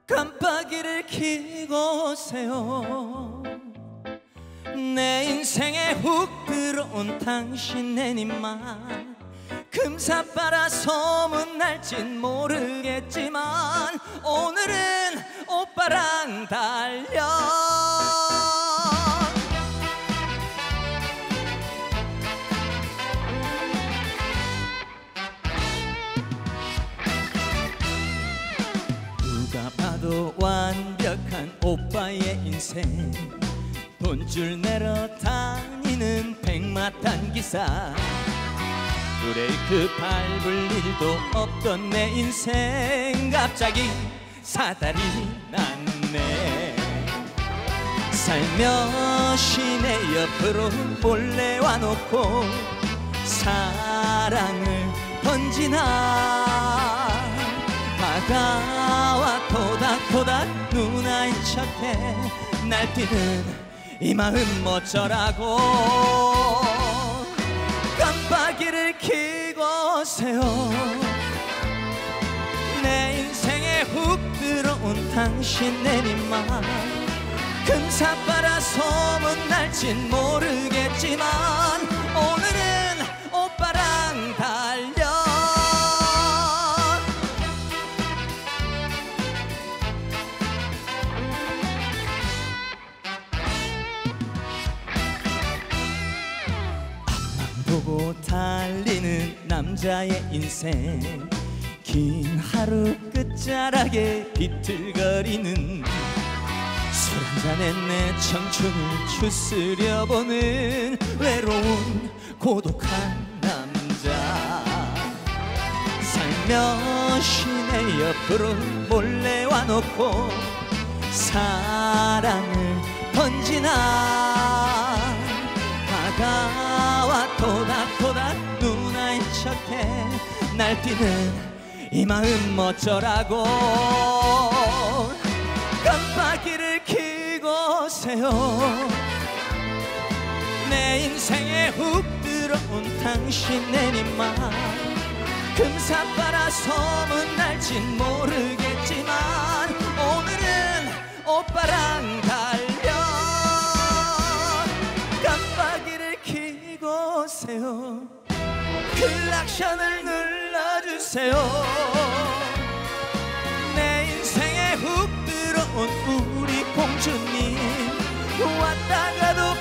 깜빡이를 켜고 오세요. 내 인생에 훅 들어온 당신 내님만 금사 빨아 소문날진 모르겠지만 오늘은 오빠랑 달려. 누가 봐도 완벽한 오빠의 인생, 돈줄 내러 다니는 백마탄 기사, 브레이크 밟을 일도 없던 내 인생 갑자기 사달이 났네. 살며시 내 옆으로 몰래 와놓고 사랑을 던지나 다가와 토닥토닥 누나인 척해 날뛰는 이 마음 어쩌라고. 깜빡이를 켜고 오세요. 내 인생에 훅 들어온 당신 내님만 금사 빨아 소문날진 모르겠지만 오늘은 오빠랑 달려. 보고 달리는 남자의 인생, 긴 하루 끝자락에 비틀거리는 술 한잔에 내 청춘을 추스려보는 외로운 고독한 남자. 살며시 내 옆으로 몰래 와놓고 사랑을 던지나 다가와 토닥토닥 누나인 척해 날뛰는 이 마음 어쩌라고. 깜빡이를 켜고 오세요. 내 인생에 훅 들어온 당신 내님만 금사 빨아 소문날진 모르겠지만 오늘은 오빠랑 달려. 깜빡이를 켜고 오세요. 클락션을 눌러주세요. 내 인생에 훅 들어온 우리 공주님 왔다가도